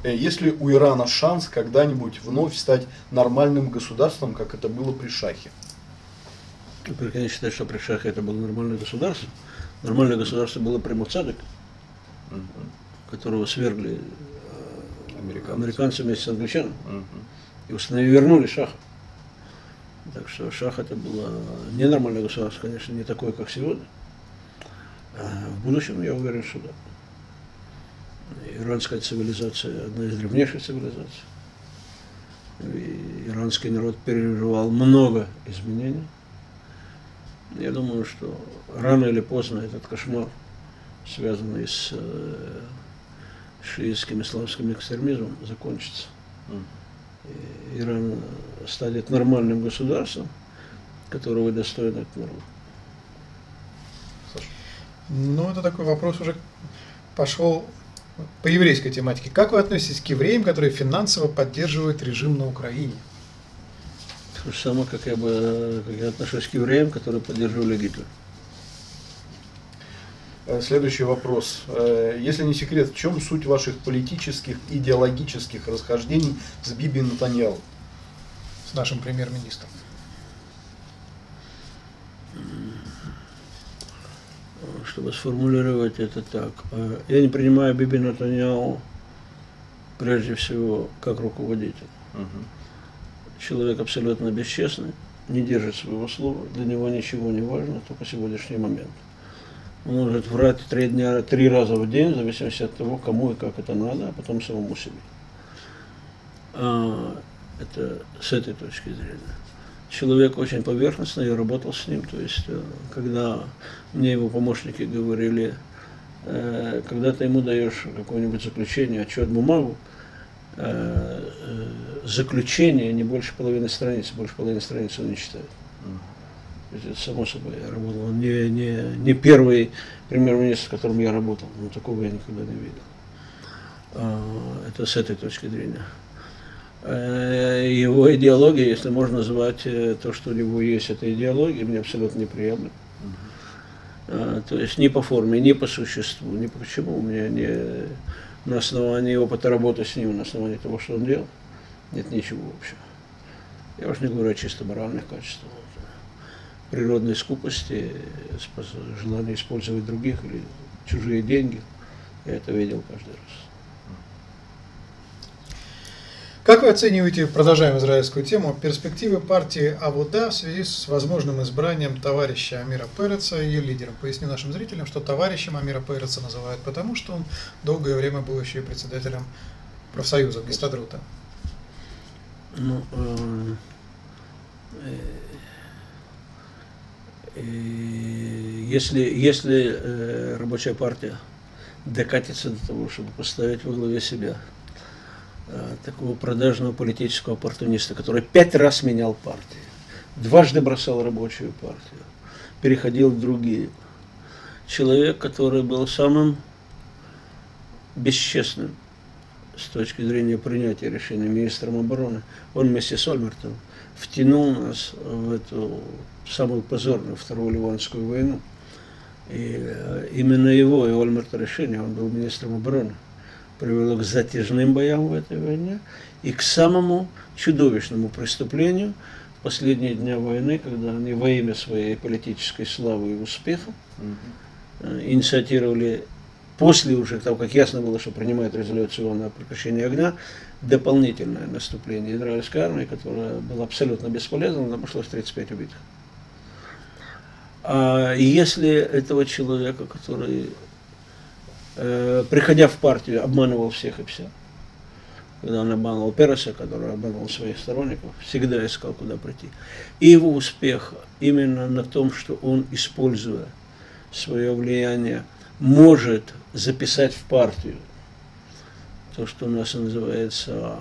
Есть ли у Ирана шанс когда-нибудь вновь стать нормальным государством, как это было при Шахе? Во-первых, я не считаю, что при Шахе это было нормальное государство. Нормальное государство было при Муцадеке, которого свергли американцы вместе с англичанами и вернули Шаха. Так что Шах это было ненормальное государство, конечно, не такое, как сегодня. А в будущем я уверен, что да. Иранская цивилизация одна из древнейших цивилизаций. И иранский народ переживал много изменений. Я думаю, что рано или поздно этот кошмар, связанный с шиитским исламским экстремизмом, закончится. И Иран станет нормальным государством, которого достоин этот народ. Ну, это такой вопрос уже пошел по еврейской тематике. Как вы относитесь к евреям, которые финансово поддерживают режим на Украине? То же самое, как я отношусь к евреям, которые поддерживали Гитлера. Следующий вопрос. Если не секрет, в чем суть ваших политических, идеологических расхождений с Биби Нетаньяху? С нашим премьер-министром. Чтобы сформулировать это так. Я не принимаю Биби Нетаньяху прежде всего как руководитель. Человек абсолютно бесчестный, не держит своего слова, для него ничего не важно, только сегодняшний момент. Он может врать 3 раза в день, в зависимости от того, кому и как это надо, а потом самому себе. Это с этой точки зрения. Человек очень поверхностный, я работал с ним, то есть, когда мне его помощники говорили, когда ты ему даешь какое-нибудь заключение, отчет, бумагу, заключение не больше половины страницы, больше половины страницы он не читает. Это само собой, я работал, он не первый премьер-министр, с которым я работал, но такого я никогда не видел. Это с этой точки зрения. Его идеология, если можно назвать то, что у него есть, эта идеология, мне абсолютно неприемлемо. То есть ни по форме, ни по существу, ни по чему. У меня на основании опыта работы с ним, на основании того, что он делал, нет ничего общего. Я уж не говорю о чисто моральных качествах, природной скупости, желания использовать других или чужие деньги. Я это видел каждый раз. Как вы оцениваете, продолжаем израильскую тему, перспективы партии Авода в связи с возможным избранием товарища Амира Переца ее лидером? Поясню нашим зрителям, что товарищем Амира Переца называют потому, что он долгое время был еще и председателем профсоюза Гистадрута. Ну, если рабочая партия докатится до того, чтобы поставить во главе себя такого продажного политического оппортуниста, который 5 раз менял партии, дважды бросал рабочую партию, переходил в другие. Человек, который был самым бесчестным с точки зрения принятия решений министром обороны, он вместе с Ольмертом втянул нас в эту самую позорную Вторую Ливанскую войну. И именно его и Ольмерта решение, он был министром обороны, привело к затяжным боям в этой войне и к самому чудовищному преступлению в последние дни войны, когда они во имя своей политической славы и успеха инициировали, после уже того, как ясно было, что принимают резолюцию на прекращение огня, дополнительное наступление израильской армии, которое было абсолютно бесполезно, нам пришлось 35 убитых. И если этого человека, который, приходя в партию, обманывал всех и вся, когда он обманывал Переса, который обманывал своих сторонников, всегда искал, куда прийти. И его успех именно на том, что он, используя свое влияние, может записать в партию то, что у нас называется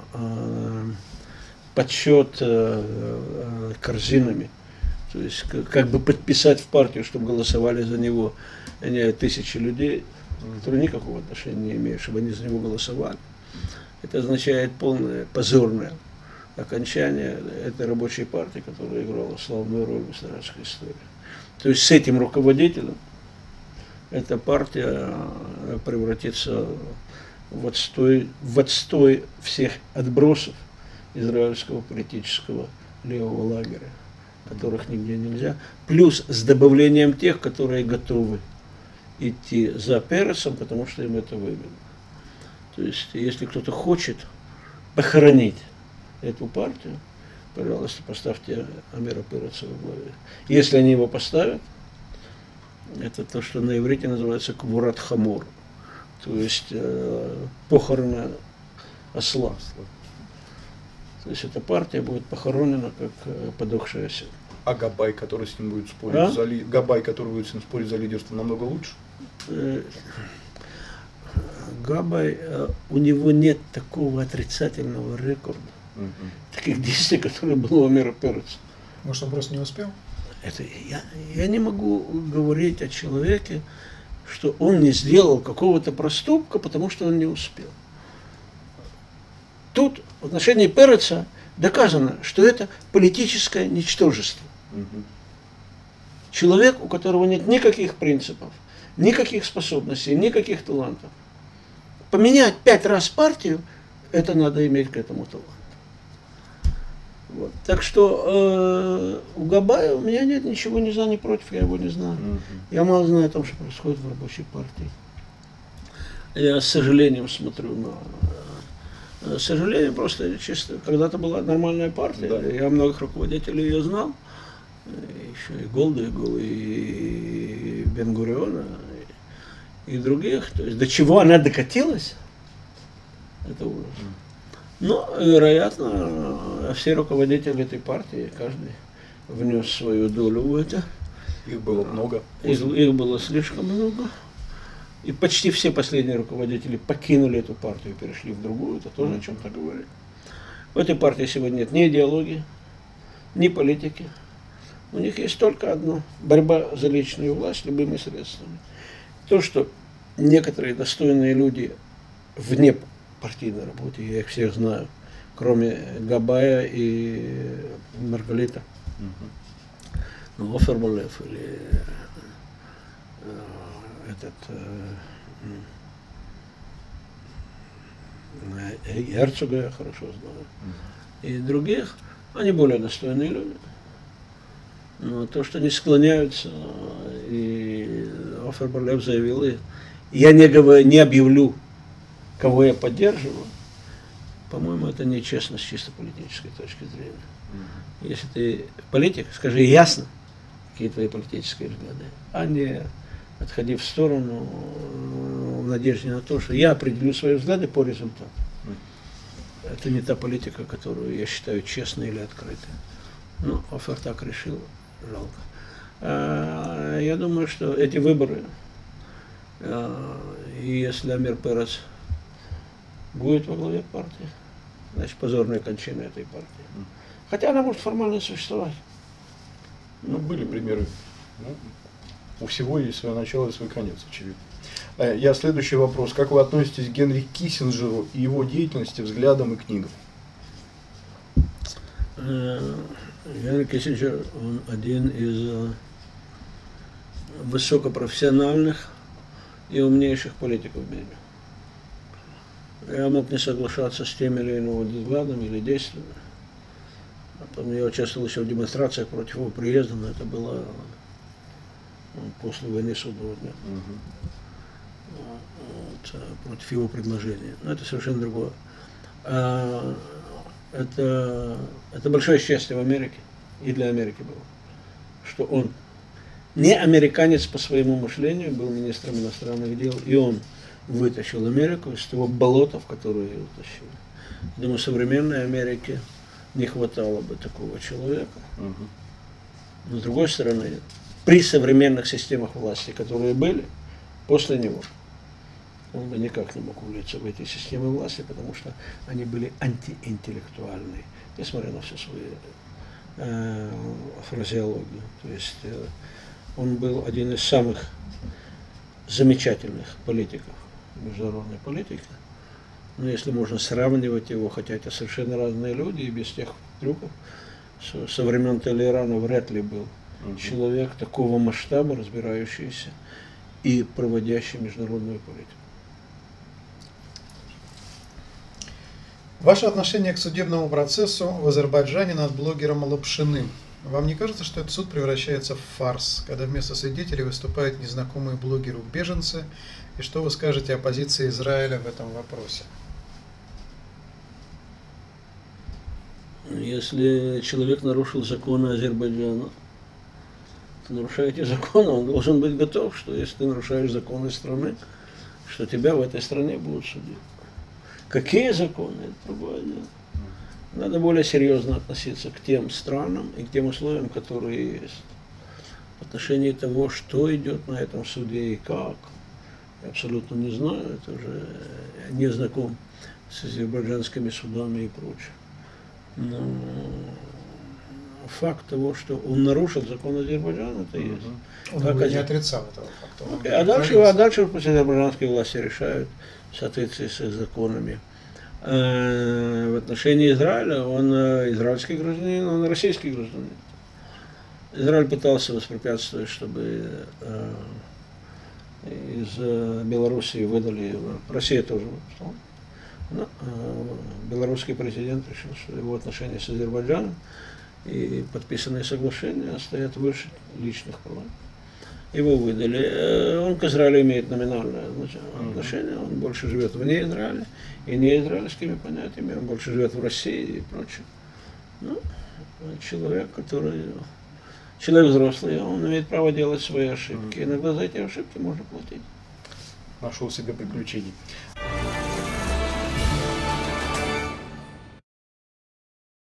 подсчет корзинами. То есть как бы подписать в партию, чтобы голосовали за него тысячи людей, которые никакого отношения не имеют, чтобы они за него голосовали. Это означает полное позорное окончание этой рабочей партии, которая играла славную роль в израильской истории. То есть с этим руководителем эта партия превратится в отстой всех отбросов израильского политического левого лагеря, которых нигде нельзя, плюс с добавлением тех, которые готовы идти за Пересом, потому что им это выгодно. То есть, если кто-то хочет похоронить эту партию, пожалуйста, поставьте Амира Переца во главе. Если они его поставят, это то, что на иврите называется квурат хамор, то есть похороны осла. То есть эта партия будет похоронена как подохшая осел. А Габай, который с ним будет спорить, Габай, который будет с ним спорить за лидерство, намного лучше? Габай, у него нет такого отрицательного рекорда, таких действий, которые было у Амира Переца. Может, он просто не успел? Это я не могу говорить о человеке, что он не сделал какого-то проступка, потому что он не успел. Тут в отношении Переца доказано, что это политическое ничтожество. Человек, у которого нет никаких принципов, никаких способностей, никаких талантов. Поменять 5 раз партию, это надо иметь к этому талант. Вот. Так что у Габая у меня нет ничего ни за, ни против, я его не знаю. Я мало знаю о том, что происходит в рабочей партии. Я с сожалением смотрю на... С сожалением, просто чисто, когда-то была нормальная партия, да. Я многих руководителей ее знал, еще и Голдегу, и Бен-Гуриона, и других. То есть до чего она докатилась, это ужас. Но, вероятно, все руководители этой партии, каждый внес свою долю в это. Их было много. Их было слишком много. И почти все последние руководители покинули эту партию и перешли в другую. Это тоже о чем-то говорит. В этой партии сегодня нет ни идеологии, ни политики. У них есть только одно – борьба за личную власть любыми средствами. То, что некоторые достойные люди вне партийной работы, я их всех знаю, кроме Габая и Маргалита, Офер Болев или Герцога я хорошо знаю, и других, они более достойные люди. Но то, что они склоняются, и Офер Болев заявил, я не объявлю, кого я поддерживаю, по-моему, это нечестно с чисто политической точки зрения. Если ты политик, скажи ясно, какие твои политические взгляды, а не отходи в сторону в надежде на то, что я определю свои взгляды по результату. Это не та политика, которую я считаю честной или открытой. Ну, Офер так решил, жалко. Я думаю, что эти выборы, и если Амир Перец будет во главе партии, значит, позорная кончина этой партии. Хотя она может формально существовать. Ну, были примеры. Ну, у всего есть свое начало и свой конец, очевидно. Следующий вопрос. Как вы относитесь к Генри Киссинджеру и его деятельности, взглядам и книгам? Генри Киссинджер, он один из высокопрофессиональных и умнейших политиков в мире. Я мог не соглашаться с теми или иными взглядами или действиями. Потом я участвовал еще в демонстрациях против его приезда, но это было после войны судного дня. Против его предложения. Но это совершенно другое. Это большое счастье в Америке, и для Америки было, что он не американец по своему мышлению, был министром иностранных дел, и он вытащил Америку из того болота, в которое ее утащили. Думаю, современной Америке не хватало бы такого человека. Но с другой стороны, при современных системах власти, которые были, после него, он бы никак не мог влиться в эти системы власти, потому что они были антиинтеллектуальные, несмотря на всю свою фразеологию. То есть он был один из самых замечательных политиков международной политики. Но если можно сравнивать его, хотя это совершенно разные люди, и без тех трюков, со времен Толерана вряд ли был человек такого масштаба, разбирающийся и проводящий международную политику. Ваше отношение к судебному процессу в Азербайджане над блогером Лапшиным. Вам не кажется, что этот суд превращается в фарс, когда вместо свидетелей выступают незнакомые блогеру-беженцы? И что вы скажете о позиции Израиля в этом вопросе? Если человек нарушил законы Азербайджана, то нарушаете законы, он должен быть готов, что если ты нарушаешь законы страны, что тебя в этой стране будут судить. Какие законы, это другое дело. Надо более серьезно относиться к тем странам и к тем условиям, которые есть. В отношении того, что идет на этом суде и как, я абсолютно не знаю, это уже я не знаком с азербайджанскими судами и прочее. Но факт того, что он нарушил закон Азербайджана, это есть. Он Как не отрицал этого факта. А дальше пусть азербайджанские власти решают в соответствии с их законами. В отношении Израиля он израильский гражданин, он российский гражданин. Израиль пытался воспрепятствовать, чтобы из Белоруссии выдали его. Россия тоже выпустила. Но белорусский президент решил, что его отношения с Азербайджаном и подписанные соглашения стоят выше личных прав. Его выдали. Он к Израилю имеет номинальное отношение, он больше живет вне Израиля, и не израильскими понятиями, он больше живет в России и прочее. Ну, человек взрослый, он имеет право делать свои ошибки. Иногда за эти ошибки можно платить. Нашел себе приключений.